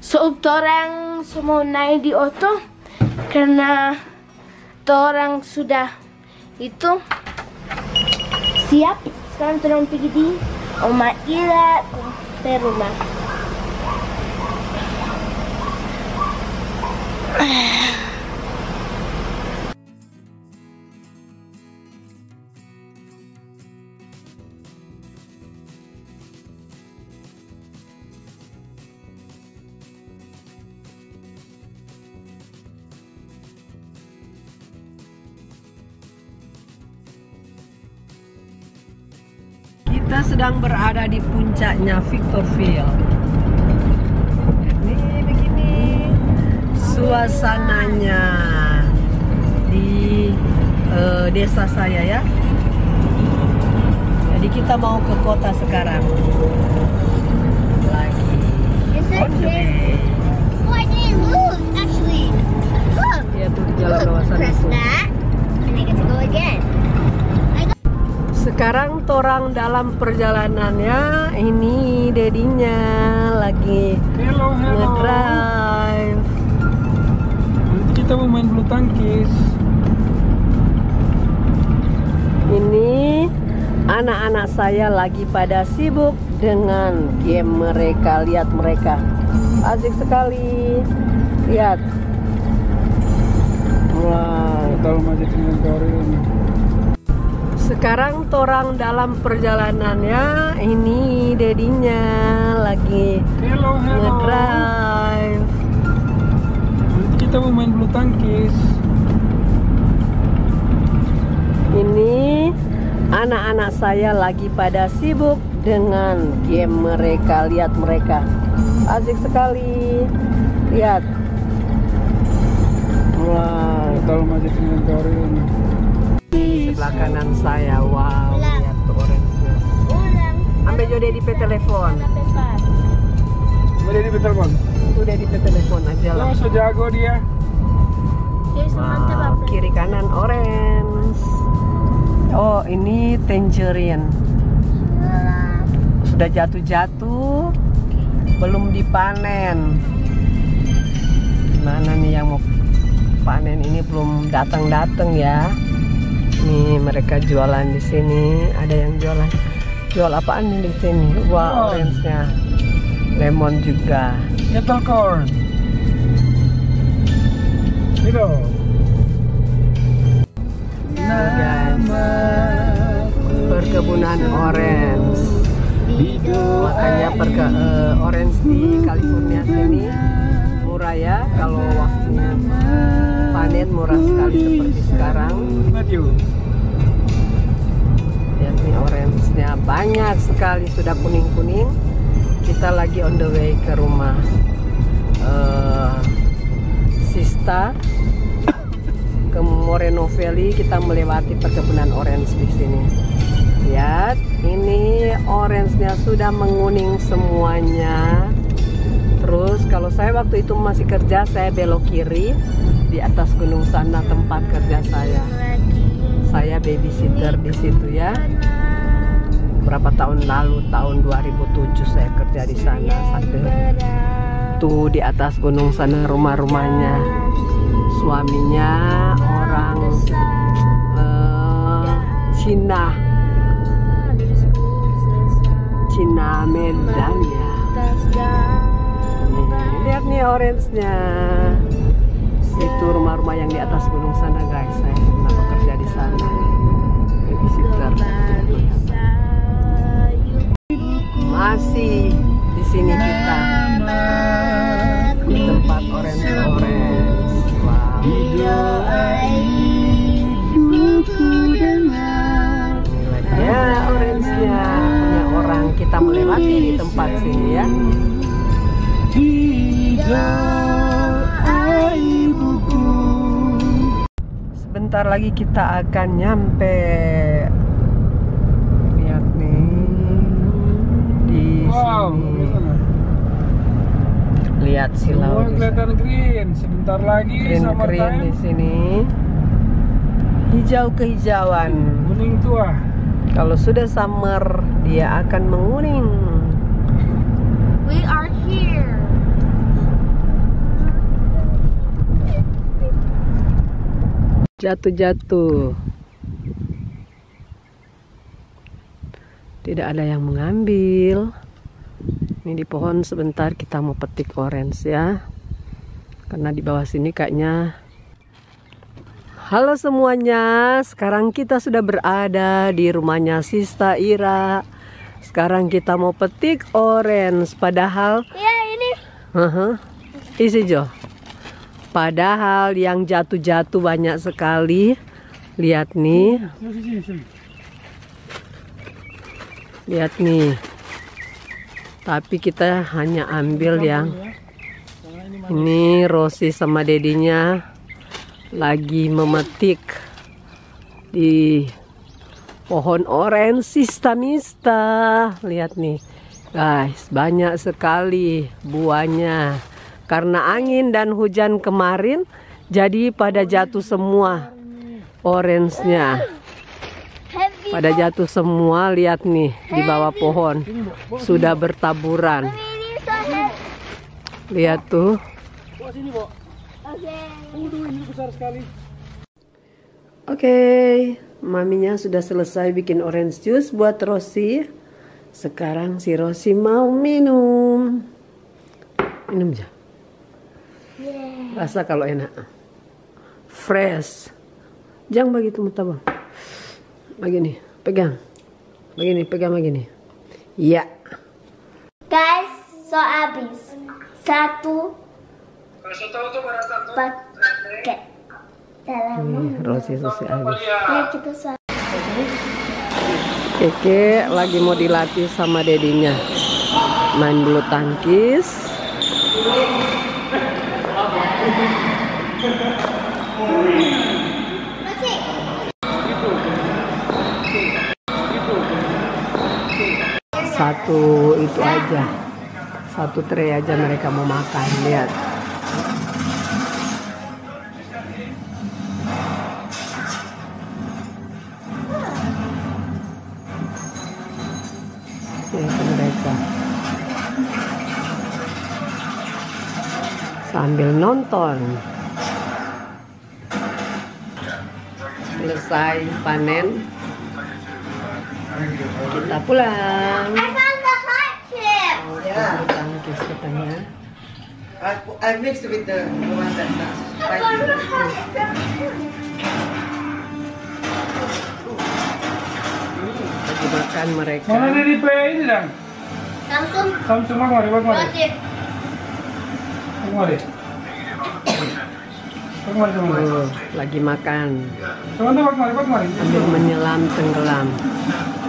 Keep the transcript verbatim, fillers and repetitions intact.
So, orang semua naik di auto karena orang sudah itu siap. Sekarang orang pergi di Oma Ira ke rumah. Kita sedang berada di puncaknya Victorville. Ini begini suasananya di uh, desa saya ya. Jadi kita mau ke kota sekarang. Lagi. On the way. Oh, I didn't lose actually. Look. Ya tuh di jalan bawah sana. Press that, and I get to go again. Sekarang torang dalam perjalanannya, ini dedinya lagi Hello, hello. ngedrive. Nanti kita mau main bulu tangkis. Ini anak-anak saya lagi pada sibuk dengan game mereka. Lihat mereka, asik sekali. Lihat. Wow. Kalau masih dengan Korea. Sekarang torang dalam perjalanannya, ini dedinya lagi Hello, hello. ngedrive. Nanti kita mau main bulu tangkis. Ini anak-anak saya lagi pada sibuk dengan game mereka. Lihat mereka, asik sekali. Lihat. Wow. Kalau masih dengan Korea. Di sebelah kanan saya, wow, Ulang. lihat tuh orange-nya. Ulang. Ambil Jode di telepon. Udah di telepon. Udah di telepon aja lah. Oh, so jago dia. Wow, kiri kanan orange. Oh, ini tangerine. Sudah jatuh-jatuh, belum dipanen. Mana nih yang mau panen ini belum datang-datang ya. Nih mereka jualan di sini. Ada yang jualan. Jual apaan nih di sini? Wah, wow, orange-nya. Lemon juga. Kettle corn. Itu. Nah, guys, perkebunan orange. Makanya perke uh, orange di California sini murah ya. Kalau waktunya panen murah sekali seperti sekarang. Matthew. Lihat nih orange-nya banyak sekali, sudah kuning-kuning. Kita lagi on the way ke rumah uh, Sista ke Moreno Valley. Kita melewati perkebunan orange di sini. Lihat, ini orange-nya sudah menguning semuanya. Terus kalau saya waktu itu masih kerja, saya belok kiri di atas gunung sana tempat kerja saya. Saya babysitter di situ ya. Berapa tahun lalu, tahun dua ribu tujuh saya kerja di sana. Satu tuh di atas gunung sana rumah-rumahnya. Suaminya orang uh, Cina, Cina Medan ya. Nih, lihat nih orange-nya. Itu rumah-rumah yang di atas gunung sana guys. Saya pernah bekerja di sana. Babysitter. Masih di sini kita di tempat orange-orange. Wow. Ya, orange-nya punya orang. Kita melewati di tempat sini ya. Sebentar lagi kita akan nyampe. Lihat nih di Wow. sini. Lihat silau Semua kelihatan green. Sebentar lagi green summer green time. di sini. Hijau kehijauan. Kuning tua. Kalau sudah summer dia akan menguning. We are here. jatuh-jatuh. Tidak ada yang mengambil. Ini di pohon sebentar kita mau petik orange ya. Karena di bawah sini kayaknya. Halo semuanya, sekarang kita sudah berada di rumahnya Sista Ira. Sekarang kita mau petik orange. Padahal Ya ini. uh-huh, isi Jo. Padahal yang jatuh-jatuh banyak sekali. Lihat nih. Lihat nih. Tapi kita hanya ambil yang ini. Rosi sama dedinya lagi memetik di pohon orange Sista Mista. Lihat nih guys, banyak sekali buahnya. Karena angin dan hujan kemarin, jadi pada jatuh semua orange-nya. Pada jatuh semua, lihat nih di bawah pohon sudah bertaburan. Lihat tuh. Oke, maminya sudah selesai bikin orange juice buat Rosi. Sekarang si Rosi mau minum. Minum aja. Rasa kalau enak. Fresh. Jangan begitu mutabang. Begini, pegang. Begini, pegang begini. Iya. Guys, so habis satu paket dalam Nih, Rosi selesai habis. ya kita so Keke lagi mau dilatih sama dedinya. Main bulu tangkis. Satu itu aja, satu tray aja mereka mau makan. Lihat. Itu mereka sambil nonton. Selesai panen, kita pulang. I found the hot chip. Bulu tangkis katanya. I, I mixed with the one that's not. I found the hot chip. Lagi makan mereka. Mana dari P ini dan? Samsung Samsung mana mari, buat mari. chip. Buat mari. Buat mari, buat mari. Tuh, lagi makan Teman-teman, buat mari, buat mari. sambil menyelam tenggelam.